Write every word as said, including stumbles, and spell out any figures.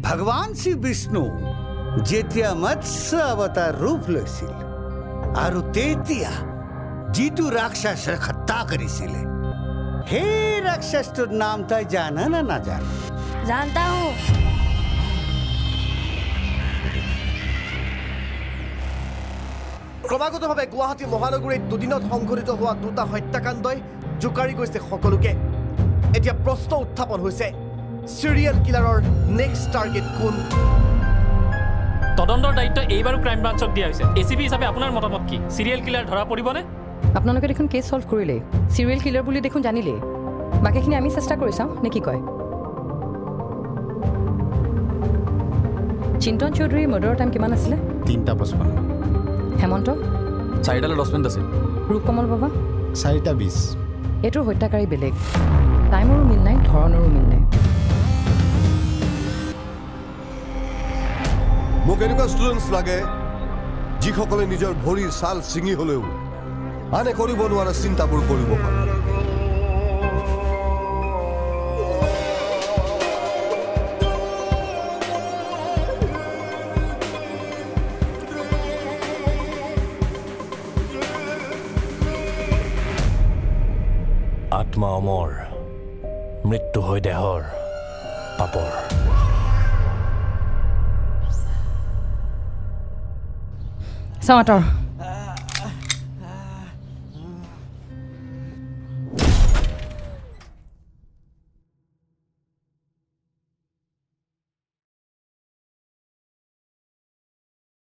ভগৱান শ্ৰী বিষ্ণু যেতিয়া মৎস্য অৱতাৰ ৰূপ লৈছিল আৰু তেতিয়া যিটো ৰাক্ষসৰ হত্যা কৰিছিলে সেই ৰাক্ষসটোৰ নাম তই জানা না নাজান? জানতা হুঁ। ক্ৰমাগতভাৱে গুৱাহাটী মহানগৰীত দুদিনত সংঘটিত হোৱা দুটা হত্যাকাণ্ডই জোকাৰি গৈছে সকলোকে। এতিয়া প্ৰশ্ন উত্থাপন হৈছে, চিৰিয়েল কিলাৰৰ নেক্সট টাৰ্গেট কোন? তদন্তৰ দায়িত্ব এইবাৰো ক্ৰাইম ব্ৰাঞ্চক দিয়া হৈছে। এচিপি হিচাপে আপোনাৰ মতামত কি? চিৰিয়েল কিলাৰ ধৰা পৰিবনে? আপোনালোকে দেখোন কেছ সলভ কৰিলে, চিৰিয়েল কিলাৰ বুলি দেখোন জানিলে। বাকীখিনি আমি চেষ্টা কৰি চাওঁ নে কি কয়? চিন্তন চৌধুৰীৰ মৰ্ডাৰৰ টাইম কিমান আছিলে? তিনিটা পঁচপন্ন। হেমন্ত? চাৰিটালৈ দহ মিনিট আছিল। ৰূপকমল বাবা? চাৰিটা বিছ। এইটোৰ হত্যাকাৰী বেলেগ, টাইমৰো মিল নাই, ধৰণৰো মিল নাই। মোক এনেকুৱা ষ্টুডেণ্টছ লাগে যিসকলে নিজৰ ভৰিৰ ছাল ছিঙি হ'লেও আনে কৰিব নোৱাৰা চিন্তাবোৰ কৰিব পাৰে। আত্মা অমৰ, মৃত্যু হয় দেহৰ পাপৰ। চাওঁ আঁতৰ।